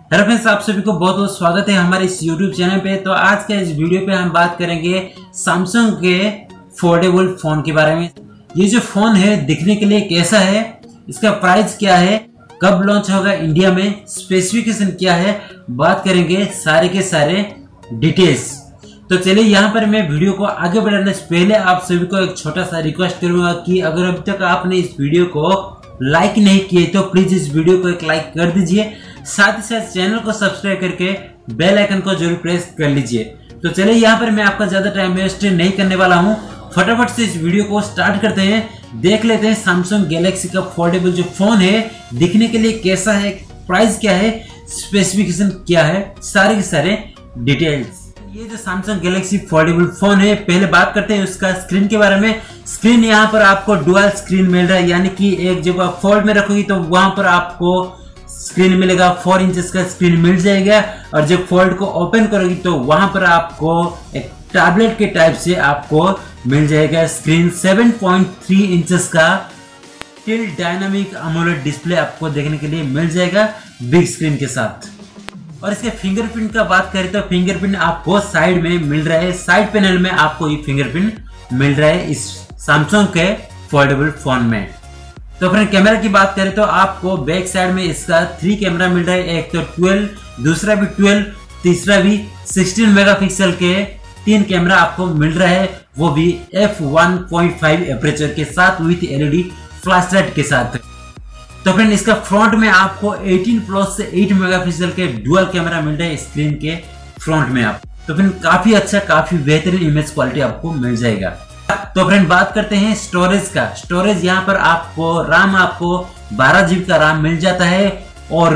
Hello friends, आप सभी को बहुत बहुत स्वागत है हमारे इस YouTube चैनल पे। तो आज के इस वीडियो पे हम बात करेंगे सैमसंग के फोल्डेबल फोन के बारे में। ये जो फोन है दिखने के लिए कैसा है, इसका प्राइस क्या है, कब लॉन्च होगा इंडिया में, स्पेसिफिकेशन क्या है, बात करेंगे सारे के सारे डिटेल्स। तो चलिए यहाँ पर मैं वीडियो को आगे बढ़ाने से पहले आप सभी को एक छोटा सा रिक्वेस्ट करूंगा कि अगर अभी तक आपने इस वीडियो को लाइक नहीं किए तो प्लीज इस वीडियो को एक लाइक कर दीजिए, साथ ही साथ चैनल को सब्सक्राइब करके बेल आइकन को जरूर प्रेस कर लीजिए। तो चलिए यहाँ पर मैं आपका ज्यादा टाइम वेस्ट नहीं करने वाला हूँ, फटाफट से इस वीडियो को स्टार्ट करते हैं। देख लेते हैं सैमसंग गैलेक्सी का फोल्डेबल जो फोन है दिखने के लिए कैसा है, प्राइस क्या है, स्पेसिफिकेशन क्या है, सारे के सारे डिटेल्स। ये जो सैमसंग गैलेक्सी फोल्डेबल फोन है, पहले बात करते हैं उसका स्क्रीन के बारे में। स्क्रीन यहाँ पर आपको डुअल स्क्रीन मिल रहा है, यानी कि एक जब आप फोल्ड में रखोगी तो वहां पर आपको स्क्रीन मिलेगा, 4 इंचेस का स्क्रीन मिल जाएगा। और जब फोल्ड को ओपन करोगी तो वहां पर आपको एक टैबलेट के टाइप से आपको मिल जाएगा स्क्रीन। 7.3 इंचेस का टिल डायनामिक एमोलेड डिस्प्ले आपको देखने के लिए मिल जाएगा बिग स्क्रीन के साथ। और इसके फिंगरप्रिंट का बात करें तो फिंगरप्रिंट आपको साइड में मिल रहा है, साइड पैनल में आपको ये फिंगरप्रिंट मिल रहा है इस सैमसंग के फोल्डेबल फोन में। तो फ्रेंड कैमरा की बात करें तो आपको बैक साइड में इसका 3 कैमरा मिल रहा है, एक तो 12, दूसरा भी 12, तीसरा भी 16 मेगापिक्सल के 3 कैमरा आपको मिल रहा है, वो भी f1.5 एपरेचर के साथ विथ एलईडी फ्लैशलाइट के साथ। तो फ्रेंड इसका फ्रंट में आपको 18+ से 8 मेगापिक्सल के डुअल कैमरा मिल रहा है स्क्रीन के फ्रंट में आप। तो फ्रेंड काफी अच्छा, काफी बेहतरीन इमेज क्वालिटी आपको मिल जाएगा। तो फ्रेंड बात करते हैं स्टोरेज का। स्टोरेज यहाँ पर आपको राम आपको 12 GB का राम मिल जाता है और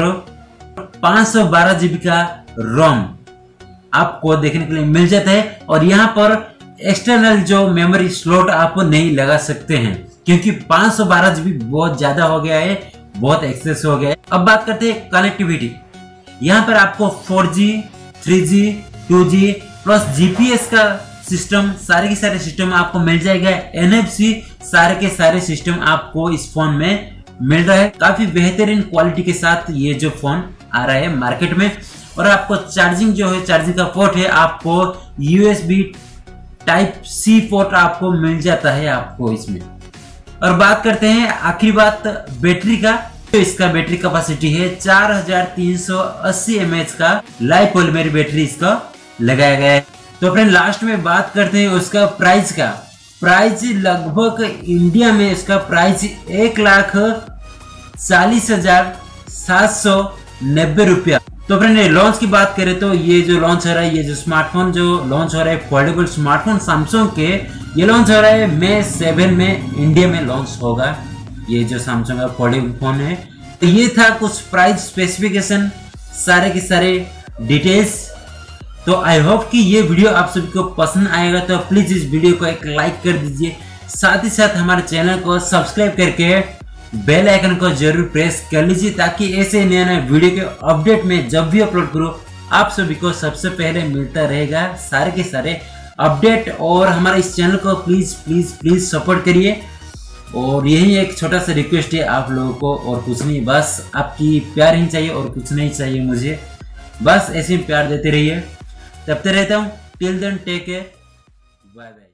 512 GB का रोम आपको देखने के लिए मिल जाता है। और यहाँ पर एक्सटर्नल जो मेमोरी स्लॉट आप नहीं लगा सकते हैं, क्योंकि 512 GB बहुत ज्यादा हो गया है, बहुत एक्सेस हो गया है। अब बात करते हैं कनेक्टिविटी। यहाँ पर आपको 4G, 3G, 2G plus GPS का सिस्टम, सारे के सारे सिस्टम आपको मिल जाएगा। NFC सारे के सारे सिस्टम आपको इस फोन में मिल रहा है, काफी बेहतरीन क्वालिटी के साथ ये जो फोन आ रहा है मार्केट में। और आपको चार्जिंग जो है, चार्जिंग का पोर्ट है, आपको USB Type-C पोर्ट आपको मिल जाता है आपको इसमें। और बात करते हैं आखिरी बात बैटरी का। तो इसका बैटरी कैपेसिटी है 4380 mAh का लाइफ पॉलीमर बैटरी इसका लगाया गया है। तो फ्रेंड लास्ट में बात करते हैं उसका प्राइस का। प्राइस लगभग इंडिया में इसका प्राइस 1,40,790 रुपया। तो फ्रेंड लॉन्च की बात करें तो ये जो लॉन्च हो रहा है, ये जो स्मार्टफोन जो लॉन्च हो रहा है फोल्डेबल स्मार्टफोन सैमसंग के, ये लॉन्च हो रहा है मई 7 में इंडिया में लॉन्च होगा ये जो सैमसंग का फोल्डेबल फोन है। तो ये था कुछ प्राइस स्पेसिफिकेशन, सारे के सारे डिटेल्स। तो आई होप कि ये वीडियो आप सभी को पसंद आएगा, तो प्लीज इस वीडियो को एक लाइक कर दीजिए, साथ ही साथ हमारे चैनल को सब्सक्राइब करके बेल आइकन को जरूर प्रेस कर लीजिए, ताकि ऐसे नए नए वीडियो के अपडेट में जब भी अपलोड करूँ आप सभी को सबसे पहले मिलता रहेगा सारे के सारे अपडेट। और हमारे इस चैनल को प्लीज प्लीज प्लीज सपोर्ट करिए। और यही एक छोटा सा रिक्वेस्ट है आप लोगों को, और कुछ नहीं, बस आपकी प्यार ही चाहिए और कुछ नहीं चाहिए मुझे, बस ऐसे प्यार देते रहिए। तब तक रहता हूँ, till then take care, bye bye.